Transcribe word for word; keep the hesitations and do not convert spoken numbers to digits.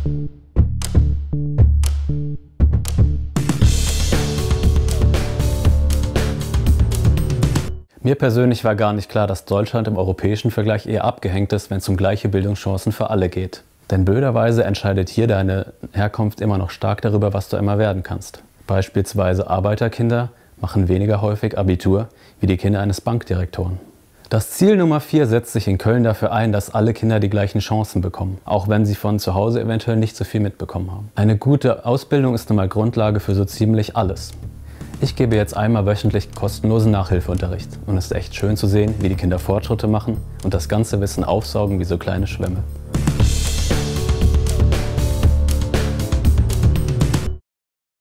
Mir persönlich war gar nicht klar, dass Deutschland im europäischen Vergleich eher abgehängt ist, wenn es um gleiche Bildungschancen für alle geht. Denn blöderweise entscheidet hier deine Herkunft immer noch stark darüber, was du einmal werden kannst. Beispielsweise Arbeiterkinder machen weniger häufig Abitur wie die Kinder eines Bankdirektoren. Das Ziel Nummer vier setzt sich in Köln dafür ein, dass alle Kinder die gleichen Chancen bekommen, auch wenn sie von zu Hause eventuell nicht so viel mitbekommen haben. Eine gute Ausbildung ist nun mal Grundlage für so ziemlich alles. Ich gebe jetzt einmal wöchentlich kostenlosen Nachhilfeunterricht und es ist echt schön zu sehen, wie die Kinder Fortschritte machen und das ganze Wissen aufsaugen wie so kleine Schwämme.